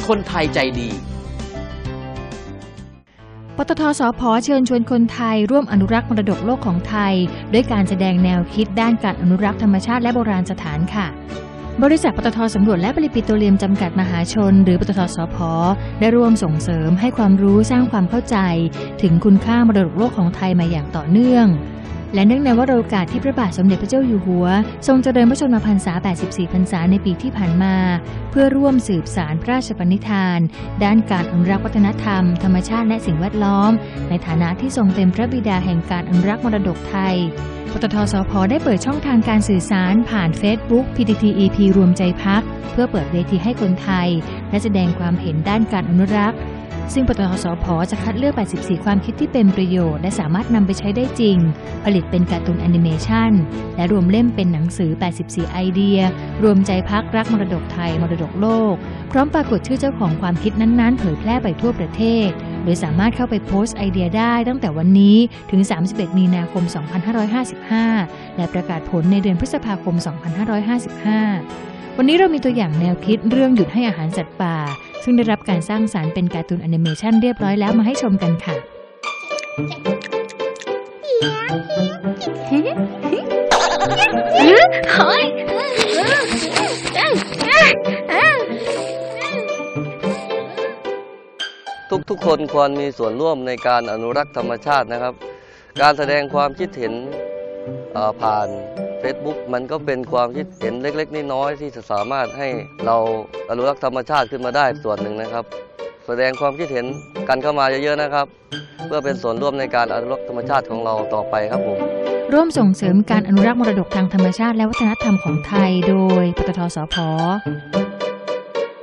คนไทยใจดีปตท.สผ.เชิญชวนคนไทยร่วมอนุรักษ์มรดกโลกของไทยด้วยการแสดงแนวคิดด้านการอนุรักษ์ธรรมชาติและโบราณสถานค่ะบริษัทปตท.สำรวจและผลิตปิโตรเลียมจำกัดมหาชนหรือปตท.สผ.ได้ร่วมส่งเสริมให้ความรู้สร้างความเข้าใจถึงคุณค่ามรดกโลกของไทยมาอย่างต่อเนื่องและเนื่องในวโรกาสที่พระบาทสมเด็จพระเจ้าอยู่หัวทรงเจริญพระชนมพรรษา 84 พรรษาในปีที่ผ่านมาเพื่อร่วมสืบสานพระราชปณิธานด้านการอนุรักษ์วัฒนธรรมธรรมชาติและสิ่งแวดล้อมในฐานะที่ทรงเป็นพระบิดาแห่งการอนุรักษ์มรดกไทยปตท.สผ.ได้เปิดช่องทางการสื่อสารผ่าน Facebook PTTEP รวมใจพักเพื่อเปิดเวทีให้คนไทยและแสดงความเห็นด้านการอนุรักษ์ซึ่งปตท.สผ.จะคัดเลือก 84 ความคิดที่เป็นประโยชน์และสามารถนำไปใช้ได้จริงผลิตเป็นการ์ตูนแอนิเมชันและรวมเล่มเป็นหนังสือ 84 ไอเดียรวมใจพักรักมรดกไทยมรดกโลกพร้อมปรากฏชื่อเจ้าของความคิดนั้นๆเผยแพร่ไปทั่วประเทศโดยสามารถเข้าไปโพสต์ไอเดียได้ตั้งแต่วันนี้ถึง 31 มีนาคม 2555 และประกาศผลในเดือนพฤษภาคม 2555 วันนี้เรามีตัวอย่างแนวคิดเรื่องหยุดให้อาหารสัตว์ป่าซึ่งได้รับการสร้างสรรค์เป็นการ์ตูนแอนิเมชันเรียบร้อยแล้วมาให้ชมกันค่ะทุกคนควรมีส่วนร่วมในการอนุรักษ์ธรรมชาตินะครับการแสดงความคิดเห็นผ่าน Facebook มันก็เป็นความคิดเห็นเล็กๆน้อยๆที่จะสามารถให้เราอนุรักษ์ธรรมชาติขึ้นมาได้ส่วนหนึ่งนะครับแสดงความคิดเห็นกันเข้ามาเยอะๆนะครับเพื่อเป็นส่วนร่วมในการอนุรักษ์ธรรมชาติของเราต่อไปครับผมร่วมส่งเสริมการอนุรักษ์มรดกทางธรรมชาติและวัฒนธรรมของไทยโดยปตท.สผ.